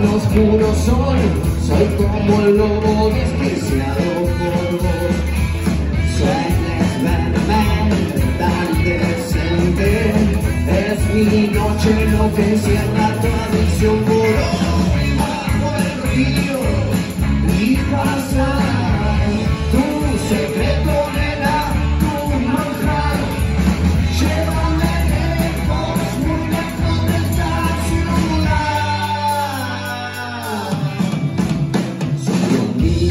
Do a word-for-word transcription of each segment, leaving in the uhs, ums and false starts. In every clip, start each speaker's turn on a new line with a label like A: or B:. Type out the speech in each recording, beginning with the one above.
A: oscuro sol, soy como el lobo desquiciado por vos. Soy desverme tan decente, es mi noche lo que cierra tu adicción por hoy. Bajo el río y pasar tu secreto, nena, tu manjar. Llévame lejos, muy lejos de esta ciudad. Solo mí.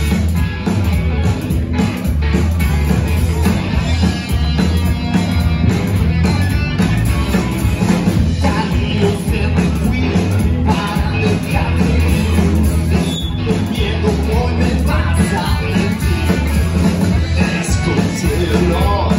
A: Camino siempre fui para dejarte. El miedo hoy me pasa en ti. Es como cielo.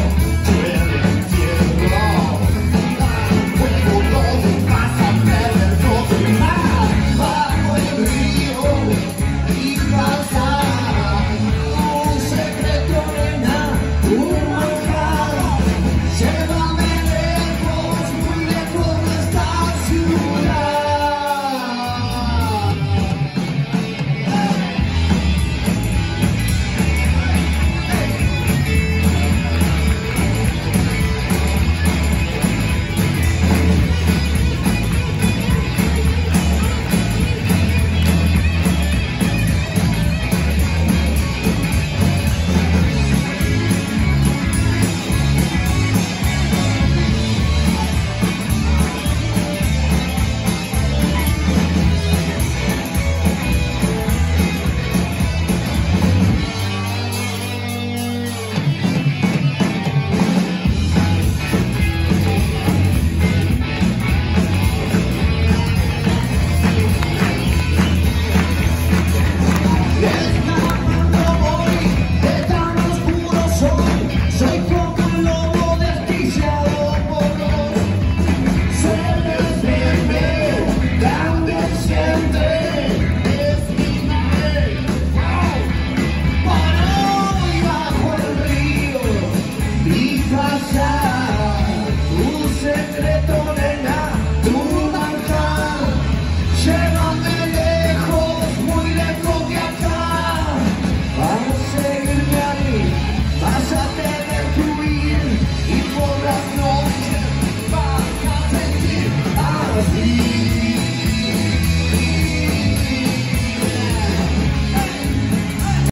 A: Tu secreto.